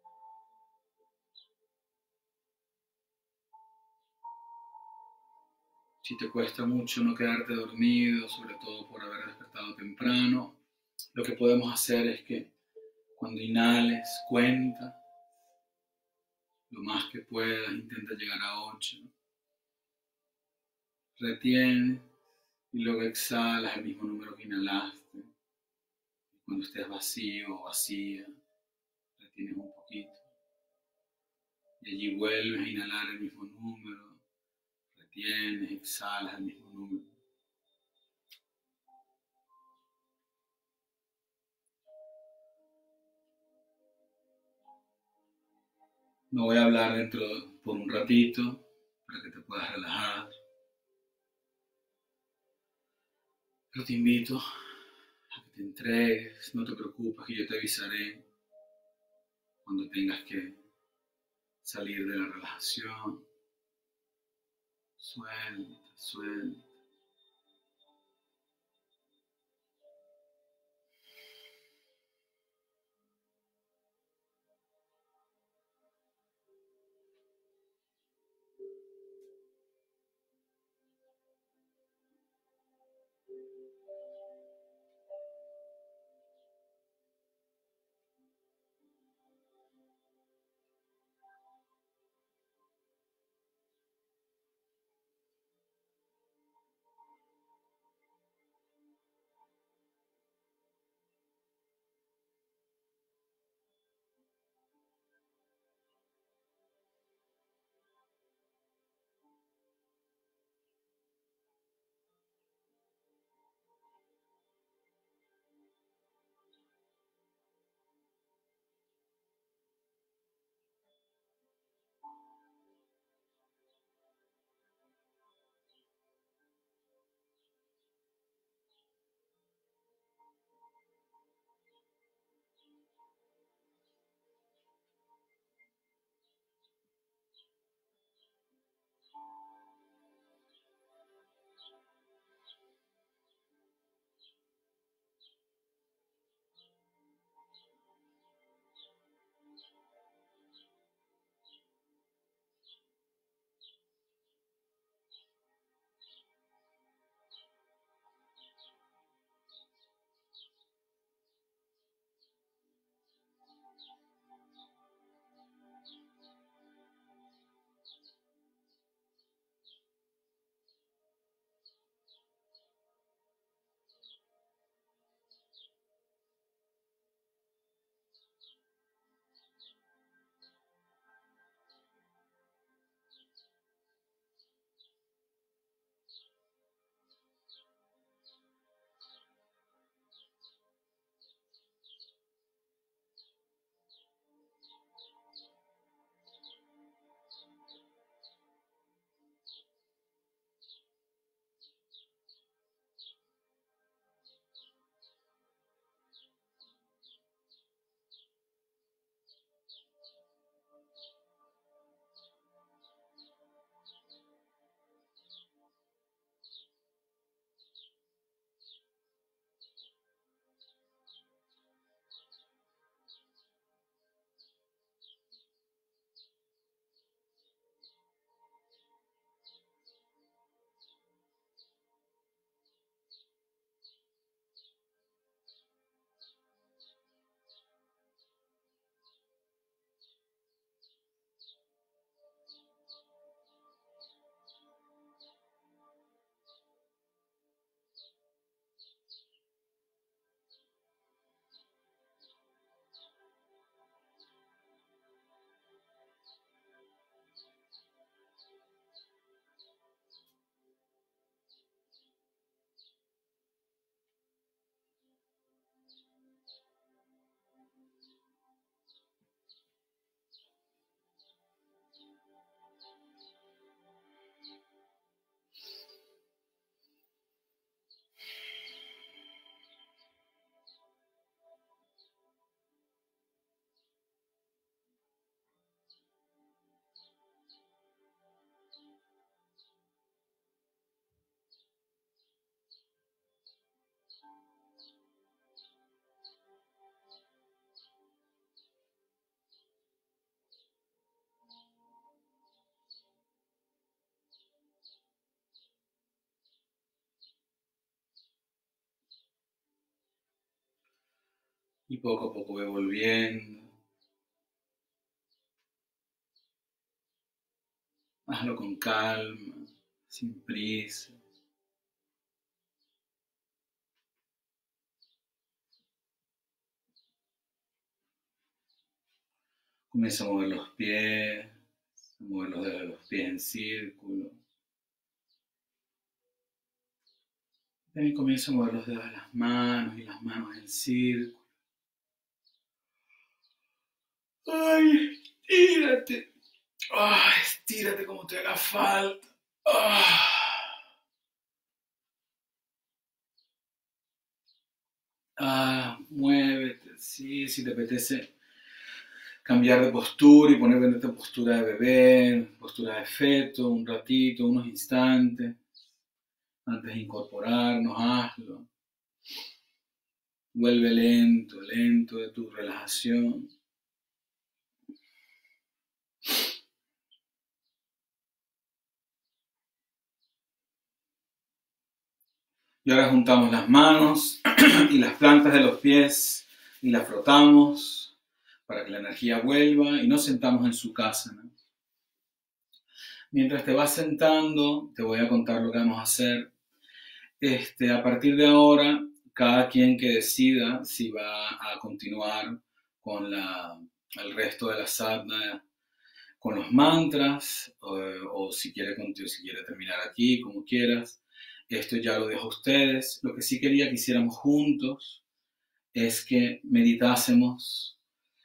Si te cuesta mucho no quedarte dormido, sobre todo por haber despertado temprano, lo que podemos hacer es que cuando inhales, cuenta lo más que puedas, intenta llegar a 8. Retiene y luego exhalas el mismo número que inhalaste. Cuando estés vacío o vacía, retienes un poquito. Y allí vuelves a inhalar el mismo número. Retienes, exhalas el mismo número. No voy a hablar por un ratito para que te puedas relajar. Pero te invito a que te entregues, no te preocupes, que yo te avisaré cuando tengas que salir de la relajación. Suelta, suelta. Y poco a poco ve volviendo. Hazlo con calma, sin prisa. Comienza a mover los pies, a mover los dedos de los pies en círculo. También comienza a mover los dedos de las manos y las manos en círculo. ¡Ay, estírate! ¡Ay, estírate como te haga falta! Muévete, sí, si te apetece cambiar de postura y ponerte en postura de bebé, postura de feto, un ratito, unos instantes, antes de incorporarnos, hazlo. Vuelve lento, lento de tu relajación. Y ahora juntamos las manos y las plantas de los pies y las frotamos para que la energía vuelva y nos sentamos en su casa, ¿no? Mientras te vas sentando, te voy a contar lo que vamos a hacer. A partir de ahora, cada quien que decida si va a continuar con el resto de la sadhana, con los mantras, o si quiere terminar aquí, como quieras. Esto ya lo dejo a ustedes. Lo que sí quería que hiciéramos juntos es que meditásemos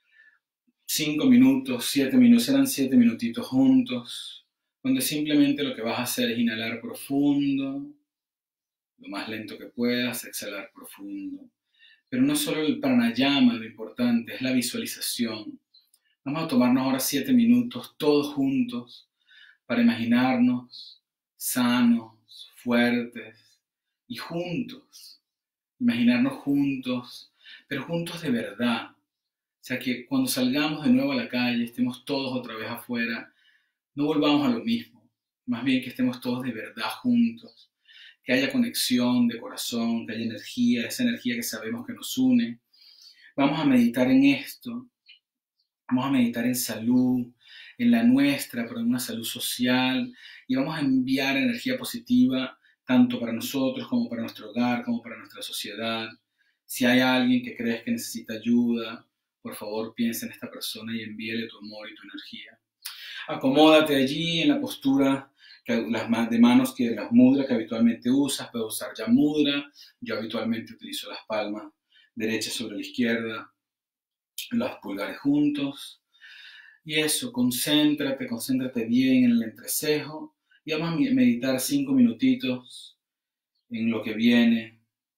5 minutos, 7 minutos, serán 7 minutitos juntos, donde simplemente lo que vas a hacer es inhalar profundo, lo más lento que puedas, exhalar profundo. Pero no solo el pranayama lo importante, es la visualización. Vamos a tomarnos ahora 7 minutos todos juntos para imaginarnos sanos, fuertes y juntos. Imaginarnos juntos, pero juntos de verdad. O sea, que cuando salgamos de nuevo a la calle, estemos todos otra vez afuera, no volvamos a lo mismo. Más bien que estemos todos de verdad juntos. Que haya conexión de corazón, que haya energía, esa energía que sabemos que nos une. Vamos a meditar en esto. Vamos a meditar en salud, en la nuestra, pero en una salud social. Y vamos a enviar energía positiva tanto para nosotros como para nuestro hogar, como para nuestra sociedad. Si hay alguien que crees que necesita ayuda, por favor piensa en esta persona y envíele tu amor y tu energía. Acomódate allí en la postura de manos que las mudra que habitualmente usas. Puedes usar ya mudra. Yo habitualmente utilizo las palmas derechas sobre la izquierda, los pulgares juntos. Y eso, concéntrate bien en el entrecejo. Y vamos a meditar 5 minutitos en lo que viene,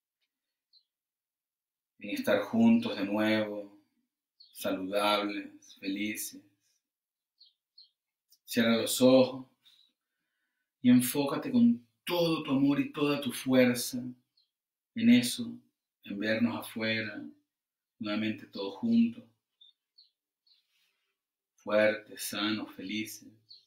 en estar juntos de nuevo, saludables, felices. Cierra los ojos y enfócate con todo tu amor y toda tu fuerza en eso, en vernos afuera, nuevamente todos juntos, fuertes, sanos, felices.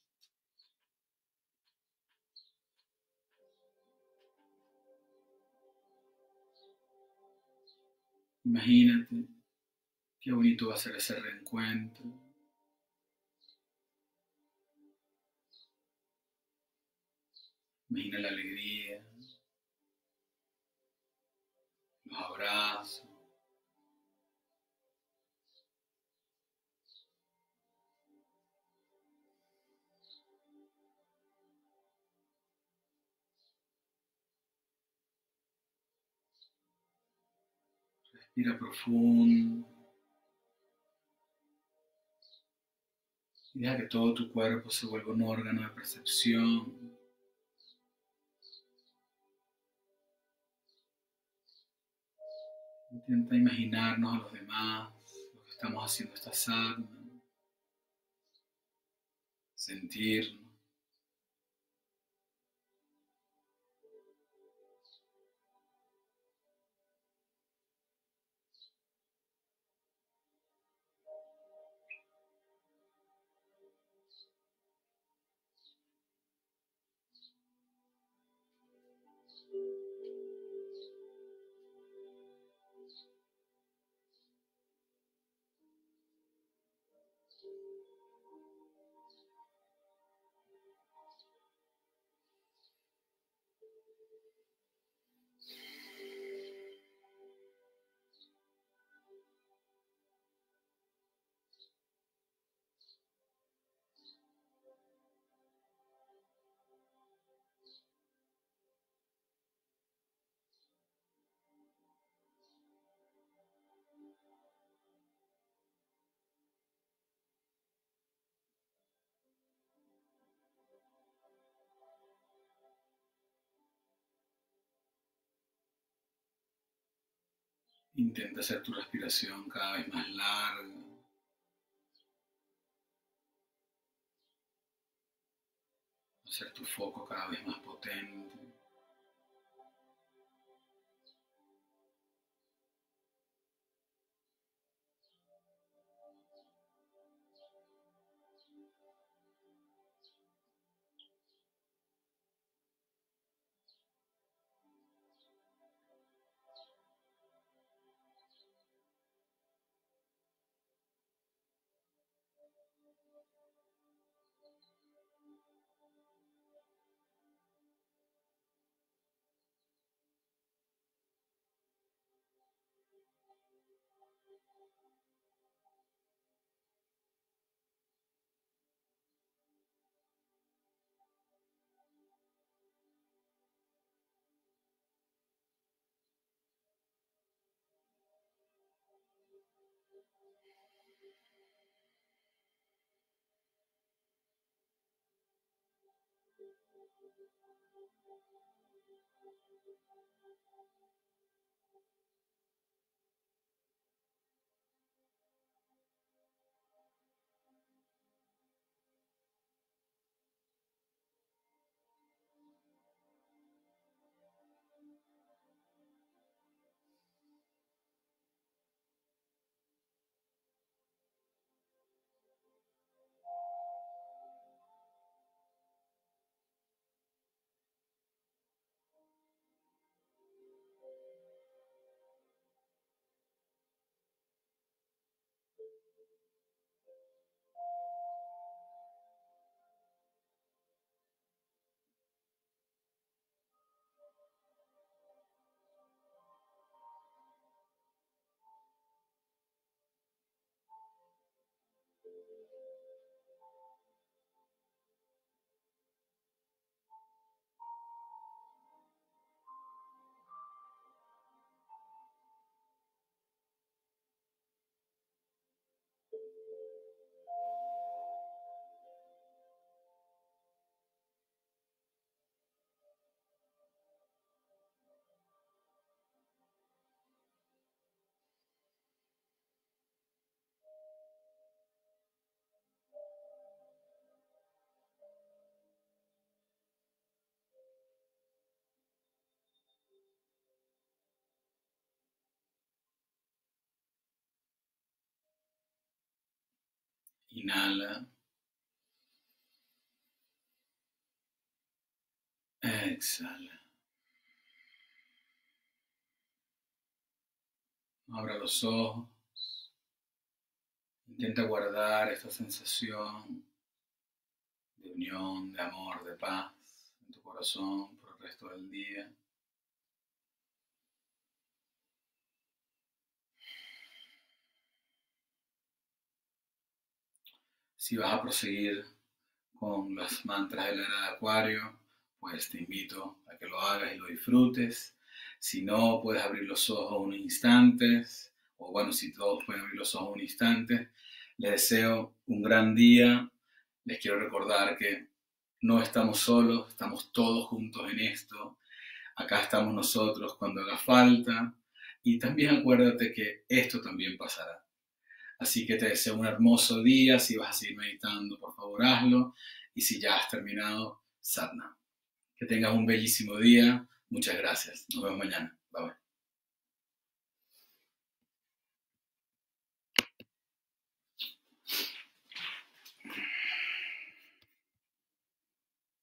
Imagínate qué bonito va a ser ese reencuentro. Imagina la alegría, los abrazos. Respira profundo y deja que todo tu cuerpo se vuelva un órgano de percepción. Intenta imaginarnos a los demás, lo que estamos haciendo esta sadhana, sentirnos. Intenta hacer tu respiración cada vez más larga, hacer tu foco cada vez más potente. Inhala, exhala. Abra los ojos. Intenta guardar esta sensación de unión, de amor, de paz en tu corazón por el resto del día. Si vas a proseguir con los mantras de la era de Acuario, pues te invito a que lo hagas y lo disfrutes. Si no, puedes abrir los ojos unos instantes, o bueno, si todos pueden abrir los ojos un instante. Les deseo un gran día. Les quiero recordar que no estamos solos, estamos todos juntos en esto. Acá estamos nosotros cuando haga falta. Y también acuérdate que esto también pasará. Así que te deseo un hermoso día. Si vas a seguir meditando, por favor hazlo. Y si ya has terminado, sadhana. Que tengas un bellísimo día. Muchas gracias. Nos vemos mañana. Bye bye.